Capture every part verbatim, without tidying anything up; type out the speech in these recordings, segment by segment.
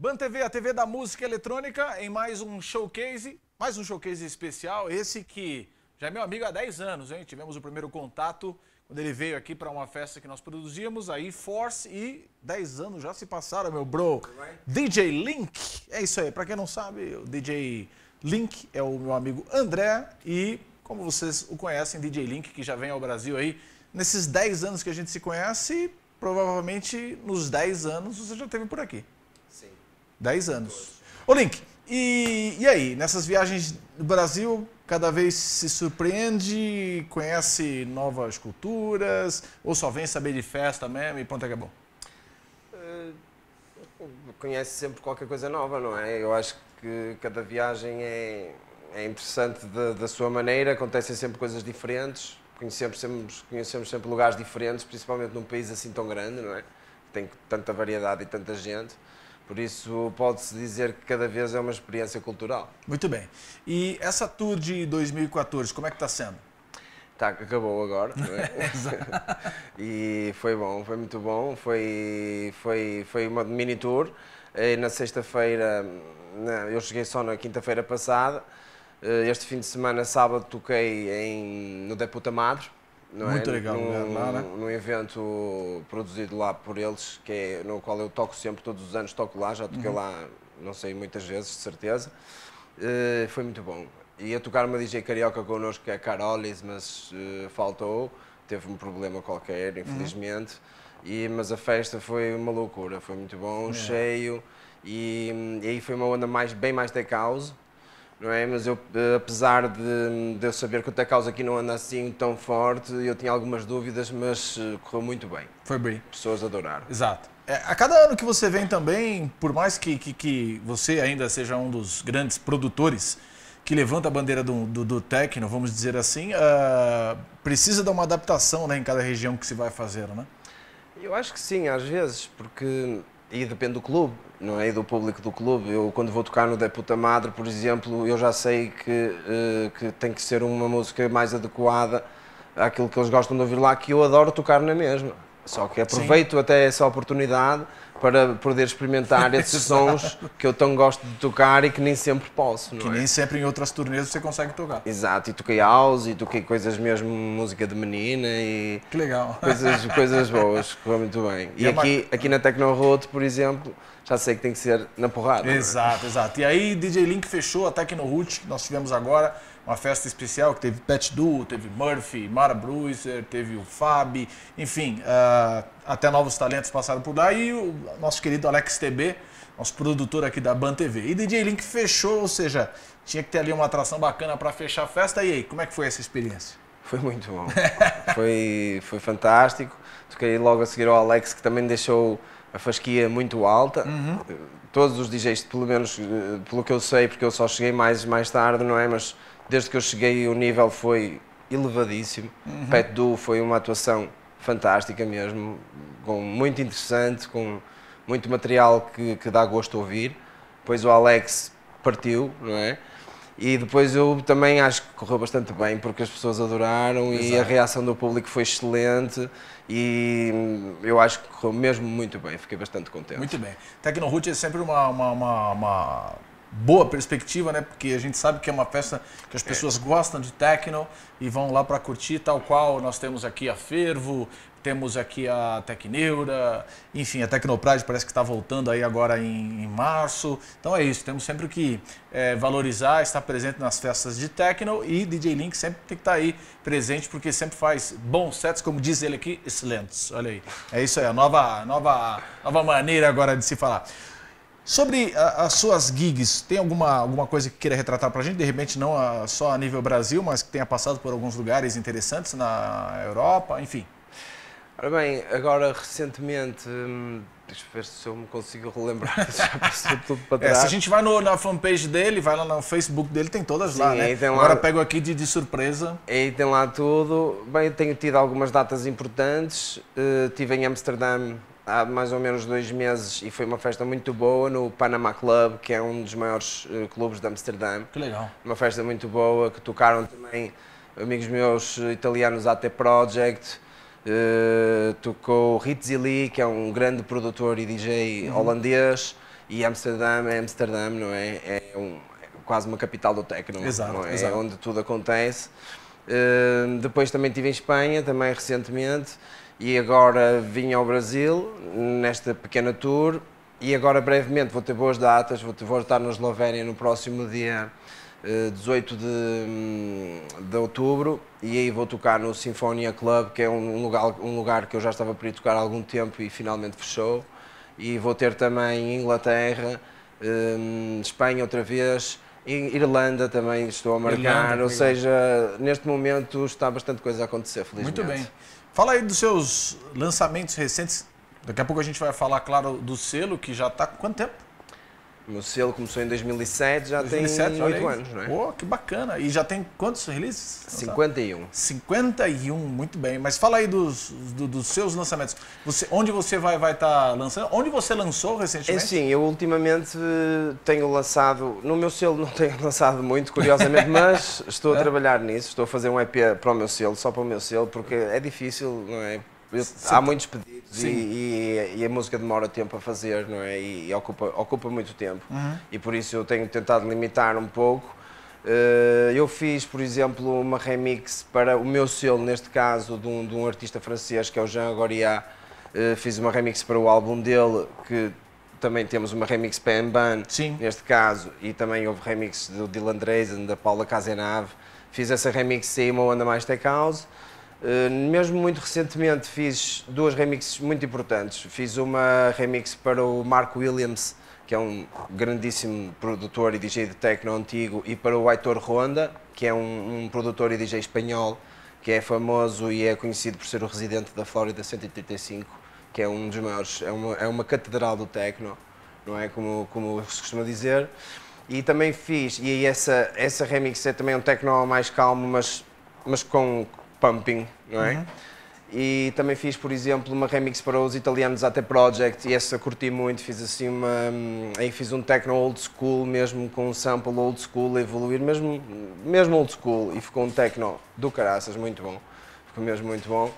Band T V, a T V da música eletrônica, em mais um showcase, mais um showcase especial, esse que já é meu amigo há dez anos, hein? Tivemos o primeiro contato quando ele veio aqui para uma festa que nós produzíamos, a E-Force, e dez anos já se passaram, meu bro. D J Link, é isso aí, para quem não sabe, o D J Link é o meu amigo André e, como vocês o conhecem, D J Link, que já vem ao Brasil aí, nesses dez anos que a gente se conhece, provavelmente nos dez anos você já esteve por aqui. Sim. dez anos. Ô Link, e, e aí, nessas viagens do Brasil, cada vez se surpreende, conhece novas culturas, ou só vem saber de festa mesmo e pronto, acabou? Uh, conhece sempre qualquer coisa nova, não é? Eu acho que cada viagem é, é interessante da, da sua maneira, acontecem sempre coisas diferentes, conhecemos sempre, conhecemos sempre lugares diferentes, principalmente num país assim tão grande, não é? Tem tanta variedade e tanta gente. Por isso, pode-se dizer que cada vez é uma experiência cultural. Muito bem. E essa tour de dois mil e quatorze, como é que está sendo? Tá, acabou agora, não é? E foi bom, foi muito bom. Foi, foi, foi uma mini tour. E na sexta-feira, eu cheguei só na quinta-feira passada. Este fim de semana, sábado, toquei em, no Deputa Madre. Não Muito é? legal, num, lá, né? num evento produzido lá por eles, que é, no qual eu toco sempre, todos os anos toco lá, já toquei uhum. lá, não sei, muitas vezes, de certeza. Uh, foi muito bom. Ia tocar uma D J carioca connosco, que é a Carolis, mas uh, faltou, teve um problema qualquer, infelizmente. Uhum. E, mas a festa foi uma loucura, foi muito bom, é. cheio, e, e aí foi uma onda mais, bem mais tech house. Não é? Mas eu, apesar de, de eu saber que o tech house aqui não anda assim tão forte, eu tinha algumas dúvidas, mas correu muito bem. Foi bem. Pessoas adoraram. Exato. É, a cada ano que você vem também, por mais que, que, que você ainda seja um dos grandes produtores que levanta a bandeira do, do, do techno, vamos dizer assim, uh, precisa dar uma adaptação, né, em cada região que se vai fazer, né? Eu acho que sim, às vezes, porque... E depende do clube, não é? E do público do clube. Eu, quando vou tocar no Deputa Madre, por exemplo, eu já sei que, uh, que tem que ser uma música mais adequada àquilo que eles gostam de ouvir lá, que eu adoro tocar na mesma. Só que aproveito Sim. até essa oportunidade para poder experimentar esses sons que eu tão gosto de tocar e que nem sempre posso, não Que é? nem sempre em outras turnês você consegue tocar. Exato, e toquei house, e toquei coisas mesmo, música de menina e... Que legal. Coisas, coisas boas, correu muito bem. E, e aqui, uma... aqui na Techno Road, por exemplo, já sei que tem que ser na porrada. Exato, é? exato. E aí D J Link fechou a Techno Root, que nós tivemos agora, uma festa especial que teve Pat Duo, teve Murphy, Mara Bruiser, teve o Fabi, enfim, uh, até novos talentos passaram por lá, e o nosso querido Alex T B, nosso produtor aqui da Band T V. E D J Link fechou, ou seja, tinha que ter ali uma atração bacana para fechar a festa. E aí, como é que foi essa experiência? Foi muito bom, foi, foi fantástico. Toquei logo a seguir ao Alex, que também deixou a fasquia muito alta. Uhum. Todos os D Js, pelo menos pelo que eu sei, porque eu só cheguei mais, mais tarde, não é? Mas desde que eu cheguei o nível foi elevadíssimo. Uhum. Pat Duo foi uma atuação fantástica mesmo, com, muito interessante, com muito material que, que dá gosto de ouvir. Depois o Alex partiu, não é? E depois eu também acho que correu bastante bem, porque as pessoas adoraram. Exato. E a reação do público foi excelente e eu acho que correu mesmo muito bem, fiquei bastante contente. Muito bem. Techno Root é sempre uma, uma, uma, uma boa perspectiva, né? Porque a gente sabe que é uma festa que as pessoas é. gostam de techno e vão lá para curtir, tal qual nós temos aqui a Fervo, temos aqui a Tecneura, enfim, a Tecnopride parece que está voltando aí agora em, em março. Então é isso, temos sempre que é, valorizar, estar presente nas festas de techno, e D J Link sempre tem que estar aí presente, porque sempre faz bons sets, como diz ele aqui, excelentes. Olha aí, é isso aí, a nova, nova, nova maneira agora de se falar. Sobre a, as suas gigs, tem alguma, alguma coisa que queira retratar pra gente? De repente não a, só a nível Brasil, mas que tenha passado por alguns lugares interessantes na Europa, enfim. Ora bem, agora recentemente, hum, deixa eu ver se eu me consigo relembrar, já passou tudo para trás. É, se a gente vai no, na fanpage dele, vai lá no Facebook dele, tem todas. Sim, lá, né? Tem agora lá, pego aqui de, de surpresa. Aí tem lá tudo. Bem, eu tenho tido algumas datas importantes, uh, estive em Amsterdã há mais ou menos dois meses e foi uma festa muito boa no Panama Club, que é um dos maiores uh, clubes de Amsterdã. Que legal. Uma festa muito boa, que tocaram também amigos meus italianos, A T Project. Uh, tocou Ritzy Lee, que é um grande produtor e D J uhum. holandês, E Amsterdã é Amsterdã, não é? É, um, é quase uma capital do techno, exato, não é? Exato. É onde tudo acontece. Uh, depois também estive em Espanha, também recentemente, e agora vim ao Brasil, nesta pequena tour, e agora brevemente vou ter boas datas, vou, ter, vou estar na Eslovénia no próximo dia uh, dezoito de, de outubro, e aí vou tocar no Sinfonia Club, que é um lugar, um lugar que eu já estava para ir tocar há algum tempo e finalmente fechou, e vou ter também Inglaterra, um, Espanha outra vez, Irlanda também estou a marcar, Irlanda, ou seja, neste momento está bastante coisa a acontecer, felizmente. Muito bem. Fala aí dos seus lançamentos recentes. Daqui a pouco a gente vai falar, claro, do selo, que já está com quanto tempo? O meu selo começou em dois mil e sete, já dois mil e sete, tem oito anos, não é? Pô, que bacana. E já tem quantos releases? cinquenta e um. cinquenta e um, muito bem. Mas fala aí dos, do, dos seus lançamentos. Você, onde você vai estar vai tá lançando? Onde você lançou recentemente? É sim, eu ultimamente tenho lançado, no meu selo não tenho lançado muito, curiosamente, mas estou a é? trabalhar nisso, estou a fazer um E P para o meu selo, só para o meu selo, porque é difícil, não é? Eu, há muitos pedidos e, e, e a música demora tempo a fazer, não é? E, e ocupa, ocupa muito tempo. Uhum. E por isso eu tenho tentado limitar um pouco. Uh, eu fiz, por exemplo, uma remix para o meu selo, neste caso, de um, de um artista francês que é o Jean Goriat. Uh, fiz uma remix para o álbum dele, que também temos uma remix para Emban, neste caso, e também houve remix do Dylan Dreisen, da Paula Cazenave. Fiz essa remix e uma onda mais tech house. Uh, mesmo muito recentemente fiz duas remixes muito importantes. Fiz uma remix para o Mark Williams, que é um grandíssimo produtor e D J de techno antigo, e para o Aitor Ronda, que é um, um produtor e D J espanhol, que é famoso e é conhecido por ser o residente da Flórida cento e trinta e cinco, que é um dos maiores, é uma, é uma catedral do techno, não é? Como, como se costuma dizer. E também fiz, e essa, essa remix é também um techno mais calmo, mas, mas com pumping, não é? Uhum. E também fiz, por exemplo, uma remix para os italianos Ate Project, e essa curti muito, fiz assim uma... aí fiz um techno old school, mesmo com um sample old school a evoluir, mesmo, mesmo old school, e ficou um techno do caraças, muito bom, ficou mesmo muito bom.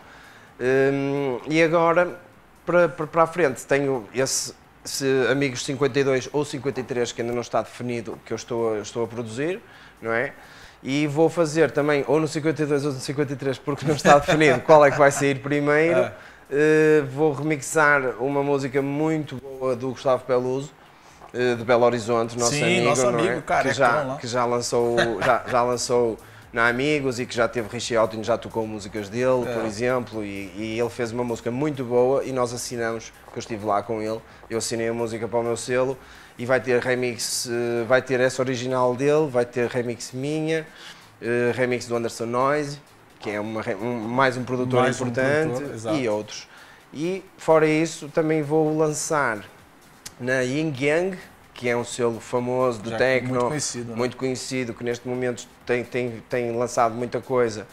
Um, e agora, para, para, para a frente, tenho esse, esse Amigos cinquenta e dois ou cinquenta e três, que ainda não está definido, que eu estou, estou a produzir, não é? E vou fazer também, ou no cinquenta e dois ou no cinquenta e três, porque não está definido qual é que vai sair primeiro. É. Uh, vou remixar uma música muito boa do Gustavo Peluso, uh, de Belo Horizonte, nosso Sim, amigo, nosso amigo, não é? cara, que, já, que já lançou, já, já lançou na Amigos e que já teve Richie Houghton, já tocou músicas dele, é. por exemplo, e, e ele fez uma música muito boa e nós assinamos, que eu estive lá com ele, eu assinei a música para o meu selo. E vai ter remix, vai ter essa original dele, vai ter remix minha, remix do Anderson Noise, que é uma, um, mais um produtor mais importante, um produtor, e outros. E fora isso, também vou lançar na Ying Yang, que é um selo famoso do techno, muito conhecido, né? muito conhecido, que neste momento tem, tem, tem lançado muita coisa.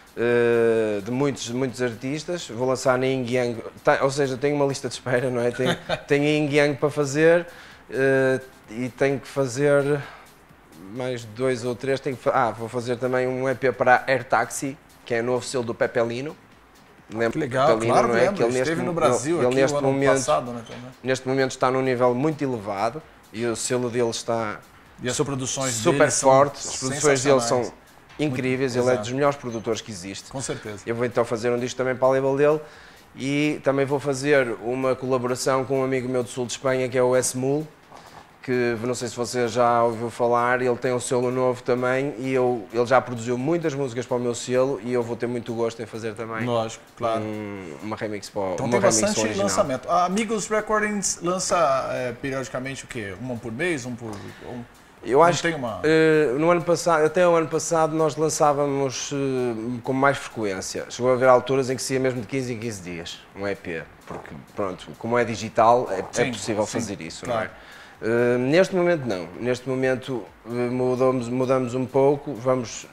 Uh, de muitos, muitos artistas, vou lançar na Ying Yang, tá, ou seja, tenho uma lista de espera, não é? Tenho, tenho Ying Yang para fazer. Uh, e tenho que fazer mais dois ou três. Tenho que, ah, vou fazer também um E P para a Air Taxi, que é o novo selo do Pepe Lino. Lembra que legal, Pepe Lino, claro não é? Que ele esteve neste, no Brasil ele, aqui neste o ano momento, passado, né, neste momento está num nível muito elevado e o selo dele está e as produções super dele forte. As produções dele são incríveis, muito, ele exato. é dos melhores produtores que existe. Com certeza. Eu vou então fazer um disco também para a label dele. E também vou fazer uma colaboração com um amigo meu do sul de Espanha, que é o S-Mul, que não sei se você já ouviu falar, ele tem um selo novo também e eu, ele já produziu muitas músicas para o meu selo e eu vou ter muito gosto em fazer também. Lógico, claro. Um, uma remix para o Então uma tem remix bastante original. lançamento. A Amigos Recordings lança é, periodicamente o quê? Um por mês, um por... Um... Eu acho que uma... uh, no ano passado, até o ano passado nós lançávamos uh, com mais frequência. Chegou a haver alturas em que se ia mesmo de quinze em quinze dias, um E P, porque pronto, como é digital é, sim, é possível sim, fazer isso, claro. Não é? Uh, neste momento não, neste momento uh, mudamos, mudamos um pouco, vamos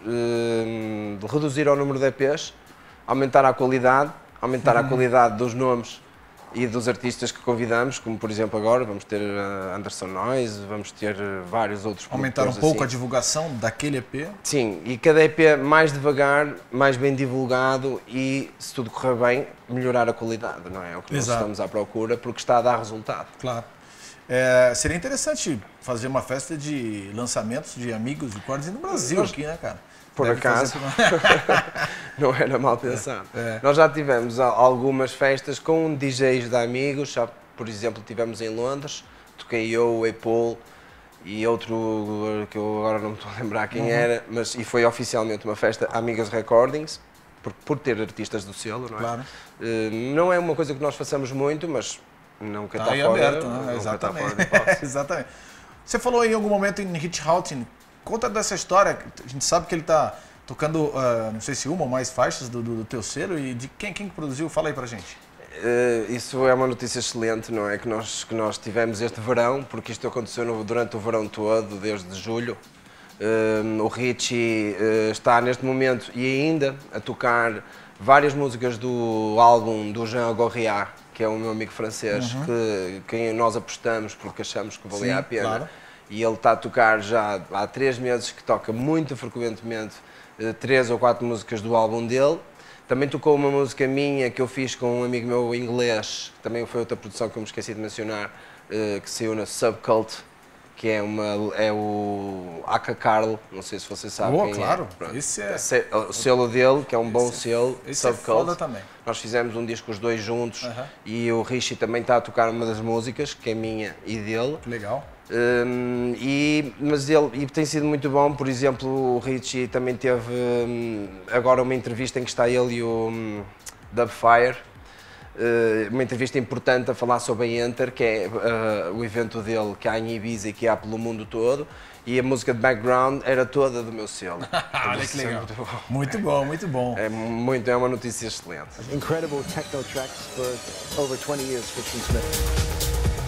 uh, reduzir o número de E Ps, aumentar a qualidade, aumentar uhum. a qualidade dos nomes e dos artistas que convidamos, como por exemplo agora vamos ter uh, Anderson Noise, vamos ter uh, vários outros. Aumentar um pouco assim. a divulgação daquele E P? Sim, e cada E P mais devagar, mais bem divulgado e, se tudo correr bem, melhorar a qualidade, não é? É o que nós estamos à procura, porque está a dar resultado. Claro. É, seria interessante fazer uma festa de lançamentos de Amigos Recordings no Brasil, Nós, aqui, né, cara? Por Deve acaso, não era mal pensado. É, é. Nós já tivemos algumas festas com D Js de Amigos, já, por exemplo, tivemos em Londres, toquei eu, o Apple e outro que eu agora não me estou a lembrar quem uhum. era, mas e foi oficialmente uma festa Amigos Recordings, por, por ter artistas do selo, não é? Claro. Uh, não é uma coisa que nós façamos muito, mas nunca está, está fora, aberto, né? Exatamente. Está fora de Exatamente. Você falou em algum momento em Rich Houghton, conta dessa história, a gente sabe que ele está tocando, uh, não sei se uma ou mais faixas do, do, do teu selo, e de quem, quem produziu? Fala aí pra gente. Uh, isso é uma notícia excelente, não é? Que nós, que nós tivemos este verão, porque isto aconteceu no, durante o verão todo, desde julho. Uh, o Richie uh, está neste momento e ainda a tocar várias músicas do álbum do Jean Gorriat, que é o meu amigo francês, uhum. que, que nós apostamos porque achamos que valia Sim, a pena. Claro. E ele está a tocar já há três meses, que toca muito frequentemente uh, três ou quatro músicas do álbum dele. Também tocou uma música minha que eu fiz com um amigo meu inglês, que também foi outra produção que eu me esqueci de mencionar, uh, que saiu na Subcult, que é, uma, é o Aka Carl, não sei se você sabe oh, quem claro. é. Isso é. O selo dele, que é um bom esse selo, é, Subcult. É foda também. Nós fizemos um disco os dois juntos uh-huh. e o Richie também está a tocar uma das músicas, que é minha e dele. Que legal. Um, e, mas ele e tem sido muito bom, por exemplo, o Richie também teve um, agora uma entrevista em que está ele e o um, Dubfire, uh, uma entrevista importante a falar sobre a Enter, que é uh, o evento dele que há em Ibiza e que há pelo mundo todo, e a música de background era toda do meu selo. Olha que legal. Muito bom. muito bom, muito bom. É, muito, é uma notícia excelente. Incredible techno tracks for over twenty years, Christian Smith.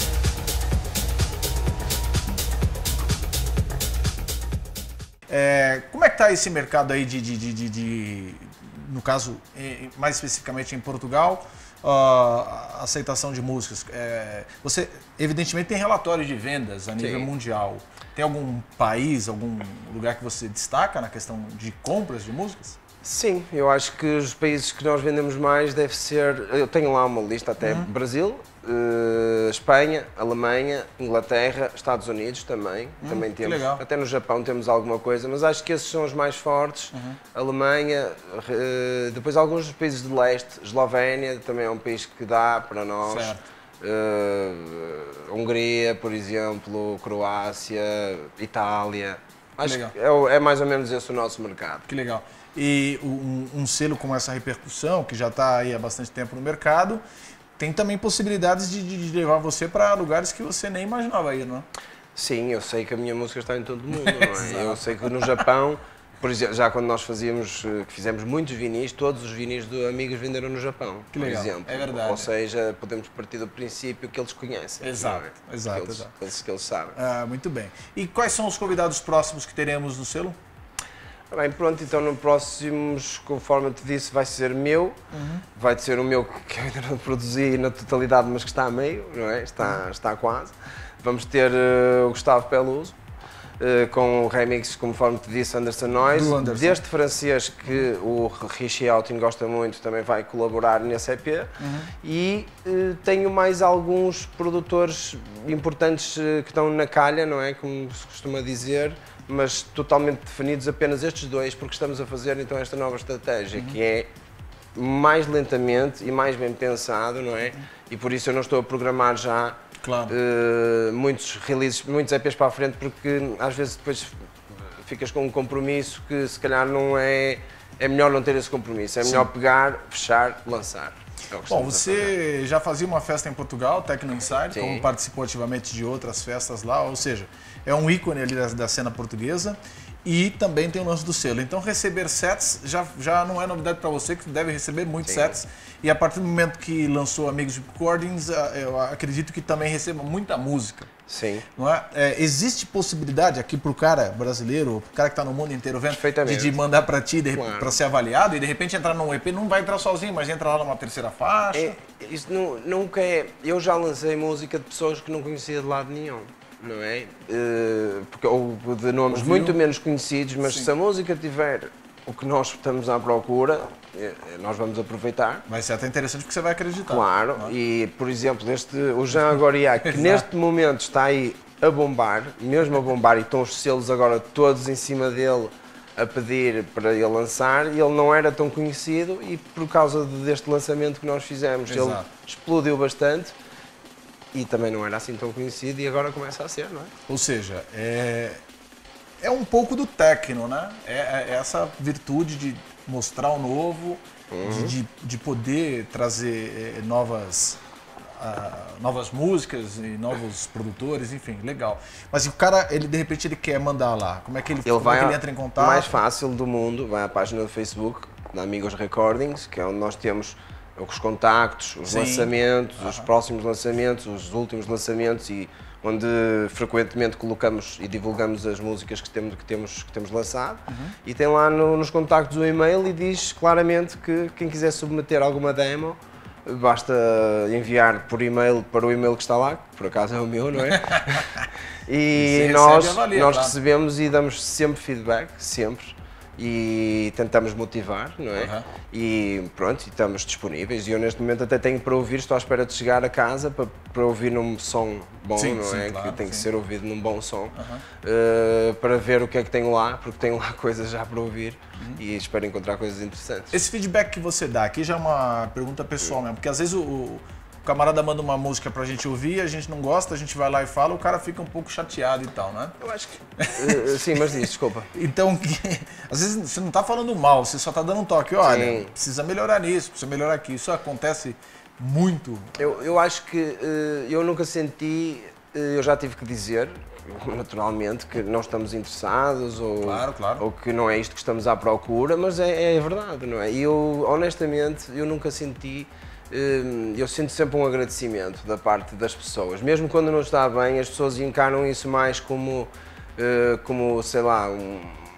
É, como é que está esse mercado aí de, de, de, de, de no caso, mais especificamente em Portugal, a uh, aceitação de músicas? É, você, evidentemente, tem relatórios de vendas a nível Sim. mundial. Tem algum país, algum lugar que você destaca na questão de compras de músicas? Sim, eu acho que os países que nós vendemos mais deve ser, eu tenho lá uma lista até, uhum. Brasil, uh, Espanha, Alemanha, Inglaterra, Estados Unidos também, uhum, também temos, até no Japão temos alguma coisa, mas acho que esses são os mais fortes, uhum. Alemanha, uh, depois alguns países de leste, Eslovénia também é um país que dá para nós, uh, Hungria, por exemplo, Croácia, Itália, acho que é, é mais ou menos esse o nosso mercado. Que legal. E um, um selo com essa repercussão, que já está aí há bastante tempo no mercado, tem também possibilidades de, de levar você para lugares que você nem imaginava ir, não é? Sim, eu sei que a minha música está em todo o mundo, não é? Eu sei que no Japão, por exemplo, já quando nós fazíamos, fizemos muitos vinis, todos os vinis do Amigos venderam no Japão, que legal. por exemplo. É verdade. Ou seja, podemos partir do princípio que eles conhecem. Exato, é? exato, que eles, exato. Que eles, que eles sabem. Ah, muito bem. E quais são os convidados próximos que teremos no selo? Bem, pronto, então no próximos, conforme eu te disse, vai ser meu, uhum. vai ser o meu que eu ainda não produzi na totalidade, mas que está a meio, não é? Está, está quase. Vamos ter uh, o Gustavo Peluso, uh, com o remix, conforme te disse, Anderson Noise. Anderson. Deste francês que o Richie Houghton gosta muito, também vai colaborar nesse E P. Uhum. E uh, tenho mais alguns produtores importantes uh, que estão na calha, não é? Como se costuma dizer, mas totalmente definidos apenas estes dois, porque estamos a fazer então esta nova estratégia, uhum. que é mais lentamente e mais bem pensado, não é? Uhum. E por isso eu não estou a programar já claro. uh, muitos releases, muitos E Ps para a frente, porque às vezes depois ficas com um compromisso que se calhar não é... É melhor não ter esse compromisso, é melhor Sim. pegar, fechar, lançar. É Bom, você já fazia uma festa em Portugal, Techno Inside, Sim. como participou ativamente de outras festas lá, ou seja, é um ícone ali da, da cena portuguesa e também tem o lance do selo. Então receber sets já, já não é novidade para você, que deve receber muitos Sim. sets. E a partir do momento que lançou Amigos Recordings, eu acredito que também receba muita música. Sim. Não é? É, existe possibilidade aqui para o cara brasileiro, para o cara que está no mundo inteiro vendo, de, de mandar para ti claro. para ser avaliado e de repente entrar num E P, não vai entrar sozinho, mas entra lá numa terceira faixa? É, isso não, nunca é... Eu já lancei música de pessoas que não conhecia de lado nenhum. Não é? Uh, porque, ou de nomes Ouviu? muito menos conhecidos, mas Sim. se a música tiver o que nós estamos à procura, nós vamos aproveitar. Vai ser até interessante porque você vai acreditar. Claro, não é? e por exemplo, este, o Jean Agoriac, que neste momento está aí a bombar, mesmo a bombar, e estão os selos agora todos em cima dele a pedir para ele lançar, e ele não era tão conhecido e por causa deste lançamento que nós fizemos, Exato. ele explodiu bastante e também não era assim tão conhecido e agora começa a ser, não é? Ou seja, é, é um pouco do techno, né? É, é essa virtude de mostrar o novo, uhum. de, de, de poder trazer é, novas, uh, novas músicas e novos produtores, enfim, legal. Mas o cara, ele de repente ele quer mandar lá, como é que ele, ele, como vai é que ele entra em contato? O mais fácil do mundo, vai à página do Facebook da Amigos Recordings, que é onde nós temos os contactos, os Sim. lançamentos, uhum. os próximos lançamentos, os últimos lançamentos e onde frequentemente colocamos e divulgamos as músicas que temos, que temos, que temos lançado. Uhum. E tem lá no, nos contactos o e-mail e diz claramente que quem quiser submeter alguma demo basta enviar por e-mail para o e-mail que está lá, que por acaso é o meu, não é? E nós, avalia, nós claro. recebemos e damos sempre feedback, sempre. E tentamos motivar, não é? Uhum. E pronto, e estamos disponíveis. E eu neste momento até tenho para ouvir, estou à espera de chegar a casa para, para ouvir num som bom, sim, não sim, é? Claro, que tem sim. que ser ouvido num bom som, uhum. uh, para ver o que é que tenho lá, porque tenho lá coisas já para ouvir uhum. e espero encontrar coisas interessantes. Esse feedback que você dá, aqui já é uma pergunta pessoal uhum. mesmo, porque às vezes o, o O camarada manda uma música pra gente ouvir, a gente não gosta, a gente vai lá e fala, o cara fica um pouco chateado e tal, né? Eu acho que... uh, sim, mas diz, desculpa. Então, que, às vezes você não tá falando mal, você só tá dando um toque. Olha, sim. precisa melhorar nisso, precisa melhorar aqui. Isso acontece muito. Eu, eu acho que uh, eu nunca senti, uh, eu já tive que dizer, naturalmente, que não estamos interessados ou, claro, claro. ou que não é isto que estamos à procura, mas é, é verdade, não é? E eu, honestamente, eu nunca senti... Eu sinto sempre um agradecimento da parte das pessoas, mesmo quando não está bem, as pessoas encaram isso mais como, como sei lá, um,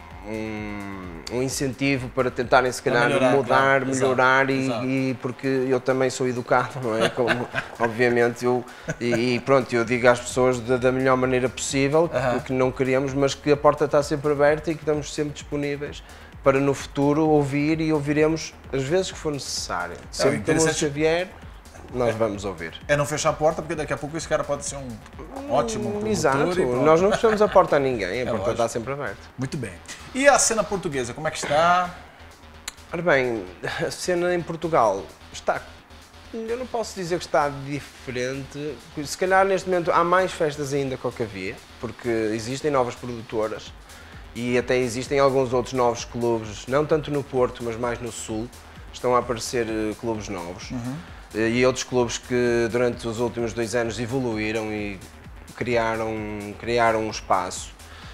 um, um incentivo para tentarem se calhar melhorar, mudar, claro. melhorar exato, e, exato. e porque eu também sou educado, não é? Como, obviamente, eu, e pronto, eu digo às pessoas da, da melhor maneira possível uh-huh. que não queríamos, mas que a porta está sempre aberta e que estamos sempre disponíveis para no futuro ouvir e ouviremos as vezes que for necessário. Sempre que a música vier, nós vamos ouvir. É não fechar a porta, porque daqui a pouco esse cara pode ser um ótimo produtor. Exato, nós não fechamos a porta a ninguém, a é porta lógico. está sempre aberta. Muito bem. E a cena portuguesa, como é que está? Ora bem, a cena em Portugal está... Eu não posso dizer que está diferente, se calhar neste momento há mais festas ainda que o que havia, porque existem novas produtoras. E até existem alguns outros novos clubes, não tanto no Porto, mas mais no Sul, estão a aparecer clubes novos. Uhum. E outros clubes que durante os últimos dois anos evoluíram e criaram, criaram um espaço.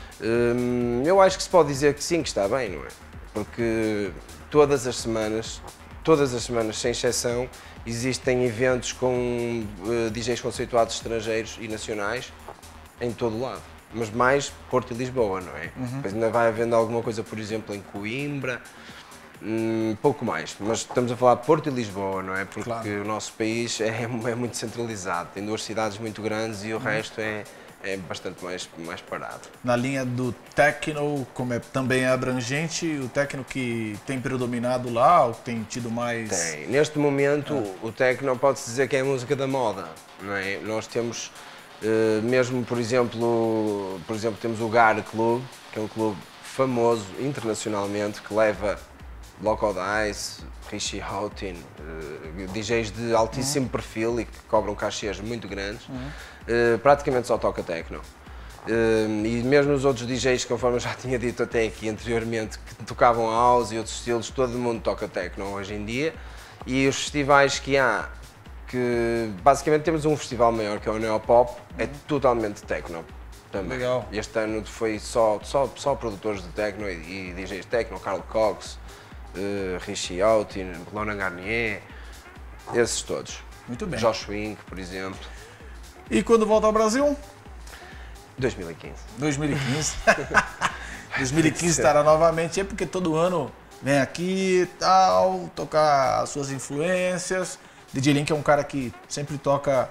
Eu acho que se pode dizer que sim, que está bem, não é? Porque todas as semanas, todas as semanas, sem exceção, existem eventos com D Js conceituados estrangeiros e nacionais em todo o lado. Mas mais Porto e Lisboa, não é? Uhum. Depois ainda vai havendo alguma coisa, por exemplo, em Coimbra, um pouco mais. Mas estamos a falar de Porto e Lisboa, não é? Porque claro. o nosso país é, é muito centralizado, tem duas cidades muito grandes e o uhum. resto é, é bastante mais, mais parado. Na linha do techno, como é, também é abrangente, o techno que tem predominado lá, ou tem tido mais... Tem. Neste momento, ah. o techno pode-se dizer que é a música da moda, não é? Nós temos... Uh, mesmo, por exemplo, por exemplo, temos o Gar Club, que é um clube famoso internacionalmente, que leva Loco Dice, Richie Houghton, uh, D Js de altíssimo uhum. perfil e que cobram cachês muito grandes, uhum. uh, praticamente só toca techno. Uh, e mesmo os outros D Js, conforme eu já tinha dito até aqui anteriormente, que tocavam house e outros estilos, todo mundo toca techno hoje em dia. E os festivais que há, que basicamente temos um festival maior que é o Neopop, é totalmente techno também. Legal. Este ano foi só, só, só produtores de techno e, e D Js techno, Carl Cox, uh, Richie Houghton, Lona Garnier, esses todos. Muito bem. Josh Wink, por exemplo. E quando volta ao Brasil? dois mil e quinze. dois mil e quinze. dois mil e quinze estará novamente, é porque todo ano vem aqui e tal, tocar as suas influências. D J Link é um cara que sempre toca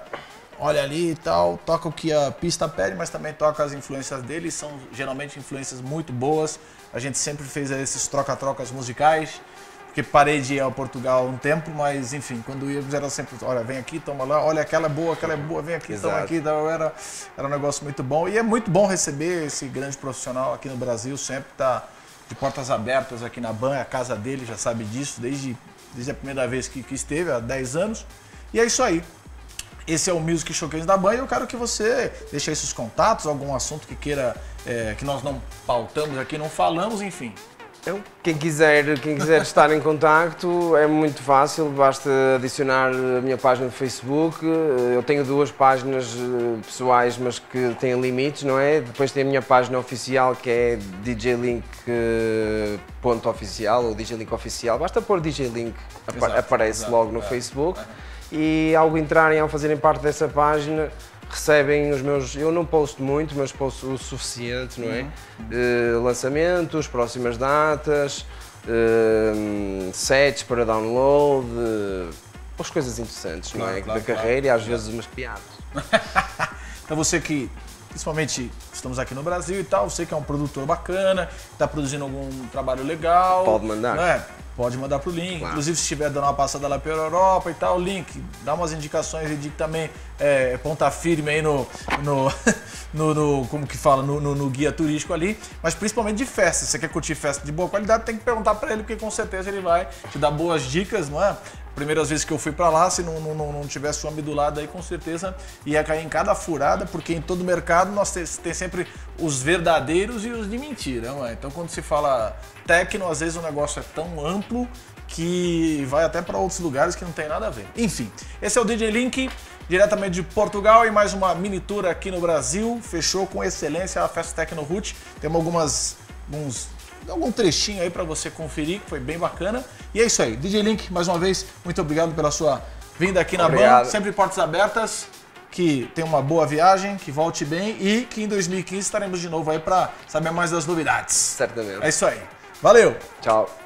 olha ali e tal, toca o que a pista pede, mas também toca as influências dele, são geralmente influências muito boas. A gente sempre fez esses troca-trocas musicais, porque parei de ir ao Portugal um tempo, mas enfim, quando íamos era sempre, olha, vem aqui, toma lá, olha, aquela é boa, aquela é boa, vem aqui, Exato. toma aqui, então era, era um negócio muito bom. E é muito bom receber esse grande profissional aqui no Brasil, sempre tá de portas abertas aqui na Ban, a casa dele, já sabe disso, desde, desde a primeira vez que, que esteve, há dez anos. E é isso aí. Esse é o Music Showcase da Ban e eu quero que você deixe aí seus contatos, algum assunto que queira, é, que nós não pautamos aqui, não falamos, enfim. Eu, quem, quiser, quem quiser estar em contacto é muito fácil, basta adicionar a minha página do Facebook. Eu tenho duas páginas pessoais, mas que têm limites, não é? Depois tem a minha página oficial, que é D J Link ponto oficial ou D J Link oficial. Basta pôr D J Link, Exato, aparece exato, logo no é, Facebook. É. E ao entrarem, ao fazerem parte dessa página, recebem os meus, eu não posto muito, mas posto o suficiente, não é? Uhum. Uh, lançamentos, próximas datas, uh, sets para download, uh, as coisas interessantes, claro, não é? Claro, da claro, carreira claro. E às vezes umas piadas. Então você que, principalmente, estamos aqui no Brasil e tal, você que é um produtor bacana, está produzindo algum trabalho legal. Pode mandar. Não é? Pode mandar pro link. Claro. Inclusive, se estiver dando uma passada lá pela Europa e tal, link, dá umas indicações e diga também é, ponta firme aí no, no, no, no como que fala, no, no, no guia turístico ali, mas principalmente de festa. Se você quer curtir festa de boa qualidade, tem que perguntar para ele, porque com certeza ele vai te dar boas dicas, não é? Primeiras vezes que eu fui para lá, se não, não, não tivesse o homem do lado aí, com certeza ia cair em cada furada, porque em todo mercado nós tem, tem sempre os verdadeiros e os de mentira, não é? Então quando se fala techno, às vezes o negócio é tão amplo que vai até para outros lugares que não tem nada a ver. Enfim, esse é o D J Link, diretamente de Portugal, e mais uma mini tour aqui no Brasil. Fechou com excelência a Festa Techno Route. Temos algumas, alguns, algum trechinho aí para você conferir, que foi bem bacana. E é isso aí, D J Link, mais uma vez, muito obrigado pela sua vinda aqui na Ban. Sempre portas abertas. Que tenha uma boa viagem, que volte bem e que em dois mil e quinze estaremos de novo aí para saber mais das novidades. Certamente. É isso aí. Valeu! Tchau.